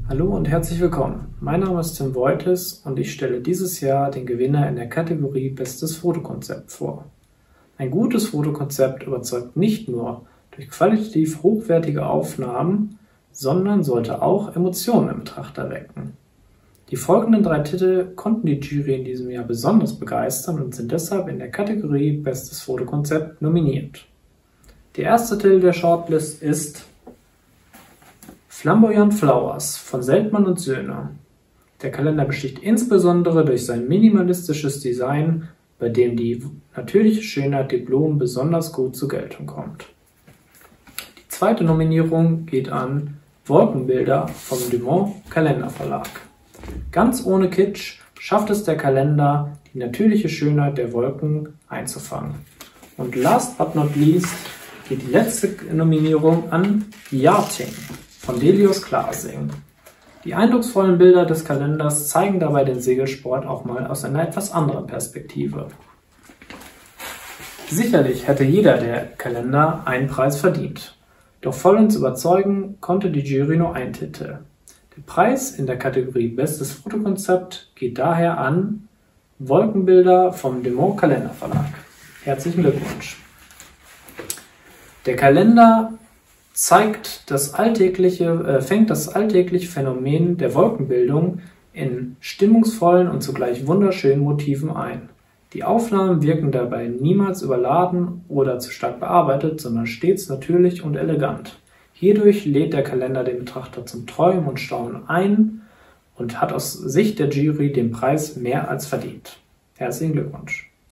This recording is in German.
Hallo und herzlich willkommen. Mein Name ist Tim Woites und ich stelle dieses Jahr den Gewinner in der Kategorie Bestes Fotokonzept vor. Ein gutes Fotokonzept überzeugt nicht nur durch qualitativ hochwertige Aufnahmen, sondern sollte auch Emotionen im Betrachter wecken. Die folgenden 3 Titel konnten die Jury in diesem Jahr besonders begeistern und sind deshalb in der Kategorie Bestes Fotokonzept nominiert. Der erste Titel der Shortlist ist Flamboyant Flowers von Seltmann und Söhne. Der Kalender besticht insbesondere durch sein minimalistisches Design, bei dem die natürliche Schönheit der Blumen besonders gut zur Geltung kommt. Die zweite Nominierung geht an Wolkenbilder vom Dumont Kalenderverlag. Ganz ohne Kitsch schafft es der Kalender, die natürliche Schönheit der Wolken einzufangen. Und last but not least geht die letzte Nominierung an Yachting von Delius Klasing. Die eindrucksvollen Bilder des Kalenders zeigen dabei den Segelsport auch mal aus einer etwas anderen Perspektive. Sicherlich hätte jeder der Kalender einen Preis verdient. Doch vollends überzeugen konnte die Jury nur einen Titel. Der Preis in der Kategorie Bestes Fotokonzept geht daher an Wolkenbilder vom Dumont Kalenderverlag. Herzlichen Glückwunsch! Der Kalender fängt das alltägliche Phänomen der Wolkenbildung in stimmungsvollen und zugleich wunderschönen Motiven ein. Die Aufnahmen wirken dabei niemals überladen oder zu stark bearbeitet, sondern stets natürlich und elegant. Hierdurch lädt der Kalender den Betrachter zum Träumen und Staunen ein und hat aus Sicht der Jury den Preis mehr als verdient. Herzlichen Glückwunsch!